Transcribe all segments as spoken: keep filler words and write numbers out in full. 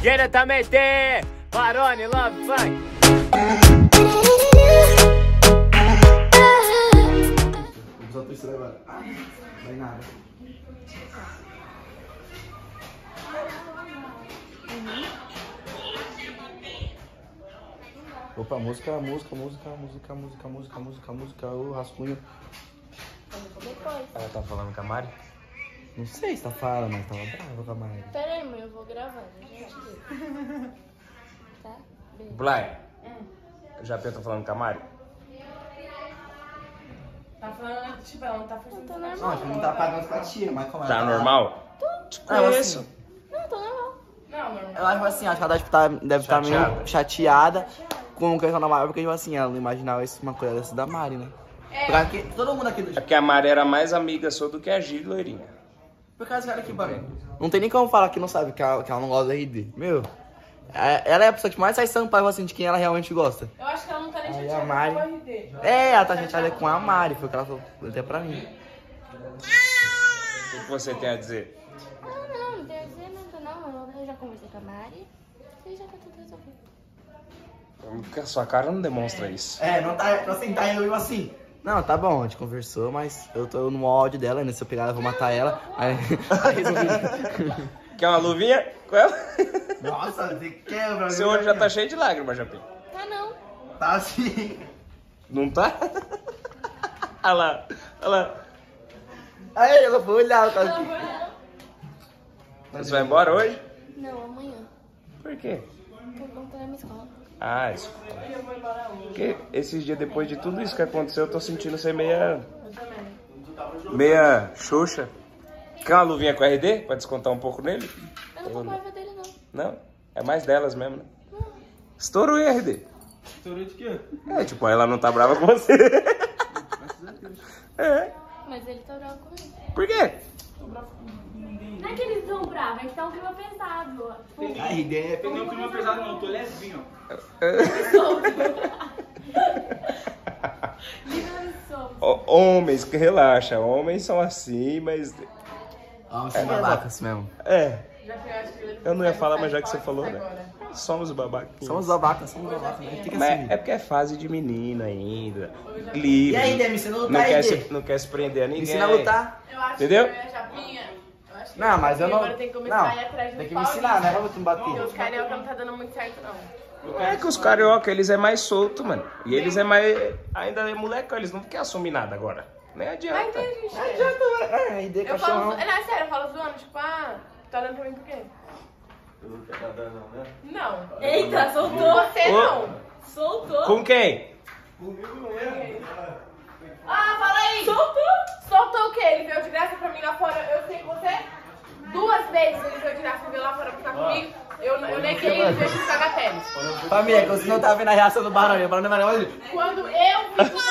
Diretamente, Barone Love Funk. Vou usar o terceiro agora. Ah, vai nada. Opa, música, música, música, música, música, música, música, música, o rascunho. Ela tá falando com a Mari? Não sei se tá falando, mas tava brava com a Mari. Pera aí, mãe, eu vou gravando, gente. Tá? Beijo. Blay, o Japinha tá falando com a Mari? Tá falando, tipo, ela não tá fazendo Tá normal. Não, a gente não tá pagando pra tia, mas como é? Tá normal? Ah, eu assim, Não, tô normal. Não, normal. eu acho assim, acho que ela deve estar deve tá meio chateada com o que ela na Mari, porque, tipo assim, ela não imaginava isso, uma coisa dessa da Mari, né? Porque aqui, todo mundo aqui do... É porque a Mari era mais amiga sua do que a Gil, loirinha. Por causa cara aqui, mano. Não tem nem como falar que não sabe que ela, que ela não gosta da R D. Meu, é- ela é a pessoa que mais sai sampaio assim de quem ela realmente gosta. Eu acho que ela não tá nem Aí chateada a Mari- com o R D. É, ela tá chateada com a Mari, foi o que ela falou até pra mim. O que você tem a dizer? Não, não, não tem a dizer nada, não. Eu já conversei com a Mari e já tá tudo resolvido. Porque a sua cara não demonstra isso. É, não tá, pra sentar eu assim. Não, tá bom, a gente conversou, mas eu tô no ódio dela, né? Se eu pegar ela, eu vou matar ela. Aí, aí resolvi. Quer uma luvinha com ela? Nossa, você quebra, Seu olho já tá cheio de lágrimas, Japinha. Tá não. Tá assim. Não tá? Olha lá, olha lá. Aí ela foi olhar, tá Não, aqui. vou não. Você vai embora hoje? Não, amanhã. Por quê? Por conta da minha escola. Ah, isso. Porque esses dias depois de tudo isso que aconteceu, eu tô sentindo ser meia... Meia xoxa. Quer uma luvinha com R D? Pra descontar um pouco nele? Eu não tô com raiva dele, não. Não? É mais delas mesmo, né? Estourou o R D. Estourou de quê? É, tipo, ela não tá brava com você. É. Mas ele tá bravo comigo. Por quê? Não é que eles estão bravos, é que tá um clima pesado. Tipo, A ideia é Tem nenhum clima pesado não, eu tô levinho, ó. livre somos. Ó, homens, que relaxa. Homens são assim, mas... Ah, você é babaca assim mesmo. É. Já que eu acho que ele Eu não ia falar, mas já que pode você falou, né? agora. Somos babacas. Somos babacas, somos babacas, a gente tem que Mas assumir. é porque é fase de menina ainda. E Livre. aí, Dê, me ensina a lutar não aí, quer, Dê. se, não quer se prender a Me ninguém. ensina a lutar. Eu acho Entendeu? que eu e a Japinha... eu acho que Não, mas eu não... Agora tem que começar Não, a ir atrás de tem um que me ensinar, né? Vamos me Porque bater. os carioca não tá dando muito certo, não. É que os carioca, eles é mais solto, mano. E eles é mais... Ainda é moleque, eles não querem assumir nada agora. Nem Mas adianta. entende, gente. Não adianta, é, a ideia é Eu falo... cachorrão. Não, é sério, eu falo zoando, tipo, ah, tá dando pra mim por quê? Eu não quero nada não, né? Não. Eita, soltou. Você Ô. não. Soltou. Com quem? Comigo não é. Ah, fala aí. Soltou? Soltou o quê? Ele veio de graça pra mim lá fora. Eu sei você? Duas vezes ele veio de graça pra mim lá fora pra ficar comigo. Eu, eu neguei ele veio de Sagatelles. Família, que você não tá vendo a reação do Barão, o Barão não vai olha. Quando eu vim com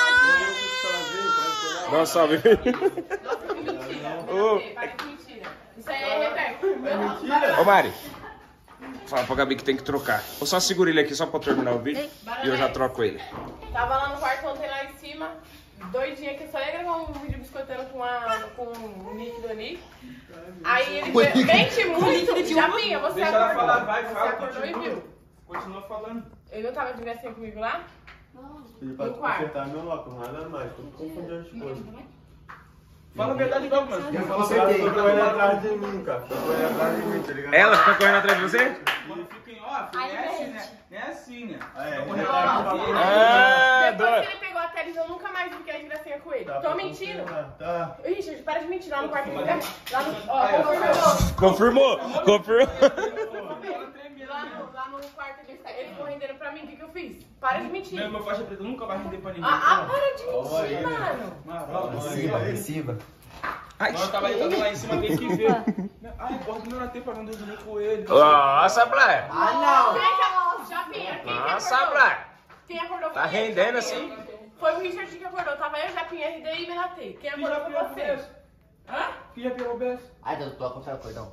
Não, salve. Nossa, que mentira. Ô. Parece que mentira. Isso aí é reverso. É mentira? Ô, Mari. Fala pra Gabi que tem que trocar. Eu só seguro ele aqui só pra eu terminar o vídeo. E eu já troco ele. Tava lá no quarto ontem lá em cima, doidinha que eu só ia gravar um vídeo biscoitando com, a, com o líquido ali. Aí ele veio, mente muito, Japinha, você Deixa ela acordou, falar, vai, você fala, acordou e continua. viu. Continua falando. Ele não tava de gracinha comigo lá? Ele pode No quarto. consertar meu óculos, nada mais. Tô confundindo as coisas. Fala a verdade logo, mano. Eu consertei. Tô correndo atrás de mim, cara. Tô correndo atrás de mim, tá ligado? Ela fica correndo atrás de você? Quando fica em off, não é assim, né? Não é assim, né? Ah, é. Fica correndo Não. atrás dele. Ah, Depois doido. que ele pegou a Teles, eu nunca mais vi que era de gracinha com ele. Tá, Tô pra mentindo. confirmar, Tá. Richard, para de mentir lá no quarto. Lá no, ó, Confirmou, confirmou. lá no, lá no quarto dele, ele ficou rendendo pra mim, o que que eu fiz? Para de mentir. Meu, meu faixa preta nunca vai render pra ninguém. Ah, ah, para de mentir, mano. Mano, Agressiva, agressiva. Ai, nós tava deitado lá em cima, tem que ver. Ai, bota o meu na tempo pra não dormir com ele. Nossa, Blair. Ah, Quem que é Japinha? Quem que Nossa, acordou? Blair. Quem acordou Tá foi ele, rendendo Japinha. assim? Foi o Richard que acordou. Tava eu, Japinha, R D e Menatê. Quem acordou foi você. Hã? Que já pegou o beço? Ai, eu tô com o cordão.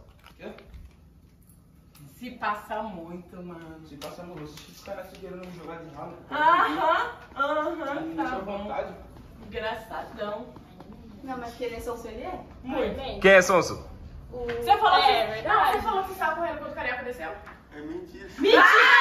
Se passa muito, mano. Se passa no rosto, os caras se querendo me jogar de ralo. Aham, aham, Deixa tá à bom. vontade. Engraçadão. Não, mas querer só ele é? Muito. Quem é Sonso? Você falou É, que... verdade. Não, você falou que você tava correndo quando o carioca desceu? É mentira. Mentira!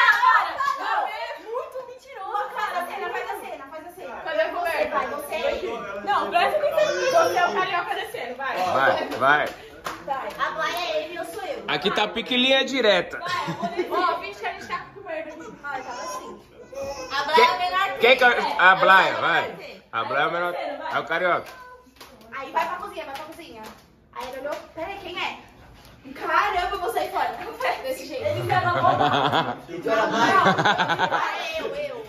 Muito mentiroso. Faz a cena, faz a cena, faz a cena. Cadê a coberta? Vai, você. Não, presta atenção. Você é o carioca descendo, vai. Vai, vai. A Blaia é ele e eu sou eu. Aqui tá piquilinha direta. Ó, finge que a gente tá com coberta aqui. Vai, tava assim. A Blaia é a menor. Quem que é? A Blaia, vai. A Blaia é o menor. É o carioca. Aí vai pra cozinha, vai pra cozinha. Aí ele olhou, peraí, quem é? Caramba, eu vou sair fora. Desse jeito. Ele quer uma roupa. Então era mais. Ah, eu, eu.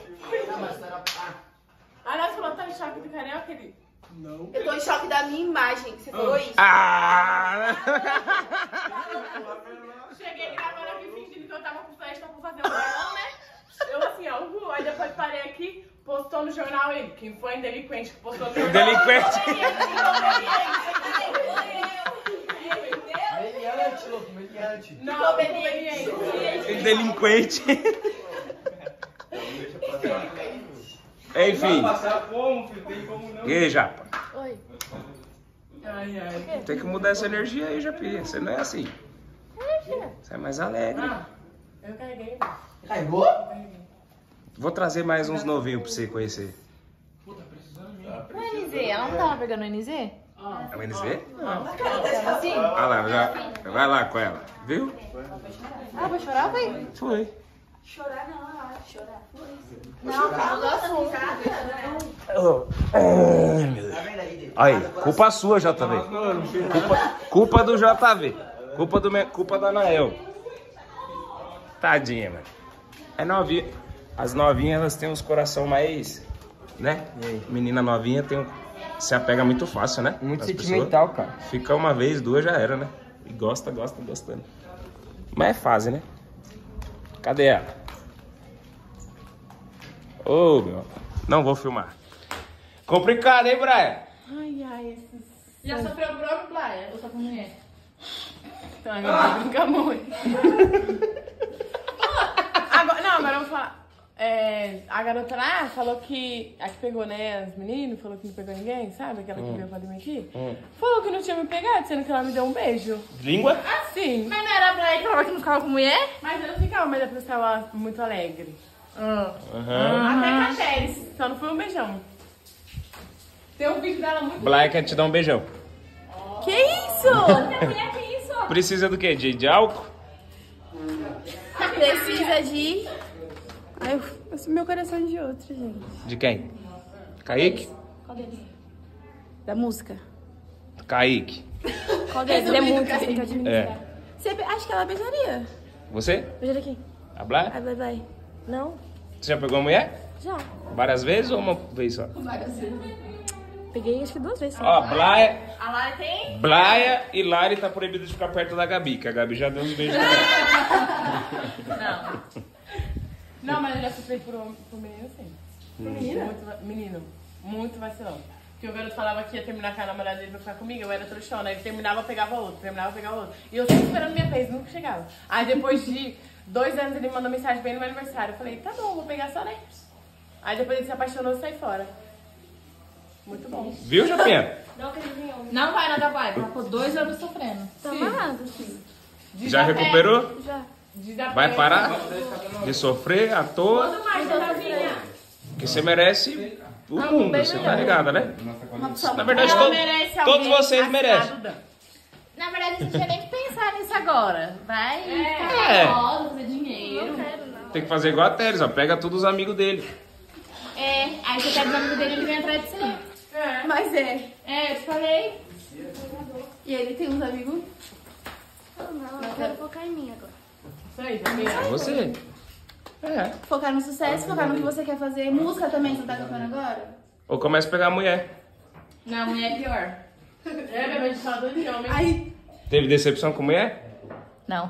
Ah, nossa, falou, tá em choque do carioca, ele. Não. Eu tô em choque da minha imagem. Você falou isso? Ah! Cheguei gravando aqui fingindo que eu tava com festa pra fazer o bolão, né? Eu assim, ó, uhul. Aí depois parei aqui, postou no jornal ele. Quem foi um delinquente que postou no jornal? Delinquente. Meliante, louco, meliante. Não, obediente. Delinquente. Enfim. Vai passar como, filho? Tem como não. E aí, Japa? Oi. Ai, ai. Tem que mudar essa energia aí, Japinha. Você não é assim. Você é mais alegre. Ah, eu carreguei. Carregou? Vou trazer mais uns novinhos pra você conhecer. O N Z, ela não tava pegando o N Z? É o N Z? Tava assim? Olha lá, já, vai lá com ela. Viu? Ah, vai chorar, vai? Foi. Chorar não, eu acho. Chorar. Não, calma, assim, Aí, culpa sua, J V. Culpa, culpa do J V. Culpa, do, me- culpa da Anael. Tadinha, mano. É novinha. As novinhas, elas têm uns coração mais, né? Menina novinha tem um, se apega muito fácil, né? Muito As sentimental, pessoas. cara. Fica uma vez, duas já era, né? E gosta, gosta, gostando. Mas é fase, né? Cadê ela? Ô, meu. Não vou filmar. Complicado, hein, Brian? Ai, ai, esses... Já sofreu o próprio Blaia? Ou só com mulher? Então, agora eu brincar muito. Agora, não, agora eu vou falar. É, a garota lá falou que... A que pegou, né, as meninas, falou que não pegou ninguém, sabe? Aquela que veio pra mim aqui. Hum. Falou que não tinha me pegado, sendo que ela me deu um beijo. Língua? Assim. Mas não era pra ele que falava que não ficava com mulher? Mas eu não ficava, mas depois estava muito alegre. Aham. Até com a Teres, só não foi um beijão. Tem um vídeo dela muito... Blaia quer te dar um beijão. Que isso? Mulher, que isso? Precisa do quê? De, de álcool? Precisa de... Ai, eu, eu sou meu coração de outro, gente. De quem? Kaique? Qual deles? Da música. Kaique. Qual deles? Ele é muito assim, que administrar. É. Você, acho que ela beijaria. Você? Beijaria quem? A Blaia? Ai, vai, vai. Não? Você já pegou a mulher? Já. Várias vezes ou uma vez só? Peguei acho que duas vezes. Ó, Blaia, A Lara tem? Blaia e Lari tá proibido de ficar perto da Gabi, que a Gabi já deu uns beijos nela. Não. Não, mas eu já sofri por, um- por menino assim. Menina? Muito, va- menino. Muito vacilão. Porque o garoto falava que ia terminar com a namorada dele pra ficar comigo, eu era trouxona. Ele terminava, pegava outro, terminava, pegava outro. E eu sempre esperando minha vez, nunca chegava. Aí depois de dois anos ele mandou mensagem bem no meu aniversário. Eu falei, tá bom, vou pegar só, né? Aí depois ele se apaixonou e saiu fora. Muito bom. Viu, Japinha? Não vai nada, vai. Ela ficou dois anos sofrendo. Tá amarrado, sim. Já recuperou? Já. Vai parar de sofrer à toa? Quanto mais, Tatazinha? Porque você merece o mundo, você tá ligada, né? Na verdade, Ela to- merece todos alguém vocês assinado merecem. Dan. Na verdade, a gente não tinha nem que pensar nisso agora. Vai ficar É. famosa, fazer dinheiro. Tem que fazer igual a Teres, ó. Pega todos os amigos dele. É, aí você pega os amigos dele e ele vem atrás de você. Mas é. É, eu te falei. E ele tem uns amigos? Não, não, eu quero focar em mim agora. Isso aí, Japinha. É você. É. Focar no sucesso, focar no que você quer fazer. Música também, você tá tocando agora? Ou começa a pegar a mulher. Não, mulher é pior. É, bebê de saldo de homem. Aí, Teve decepção com mulher? Não.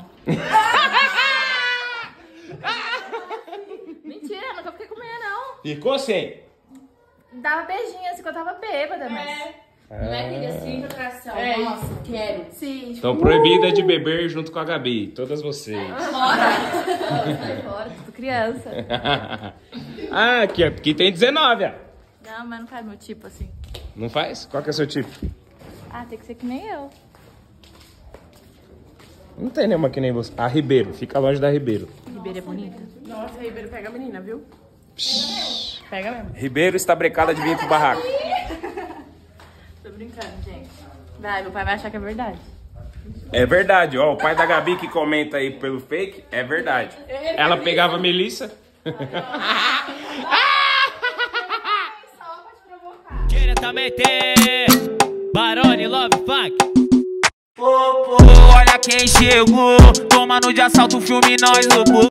Mentira, nunca fiquei com mulher, não. Ficou sem? dava beijinho assim que eu tava bêbada, mas... Não é aquele assim, atração. É Nossa, quero. Sim, tipo, Estão proibidas de beber junto com a Gabi, todas vocês. Fora. Sai fora, tudo criança. Ah, aqui, aqui tem dezenove, ó. não, mas não faz meu tipo assim. Não faz? Qual que é o seu tipo? Ah, tem que ser que nem eu. Não tem nenhuma que nem você. A Ribeiro, fica longe da Ribeiro. Ribeiro é bonita? Nossa, Ribeiro pega a menina, viu? Pega mesmo. Ribeiro está brecada de vir pro barraco. Tô brincando, gente. Vai, meu pai vai achar que é verdade. É verdade, ó. O pai da Gabi que comenta aí pelo fake, é verdade. Ela pegava a Melissa. Diretamente, Barone Love Funk. Oh, oh, olha quem chegou, tomando de assalto o filme nós no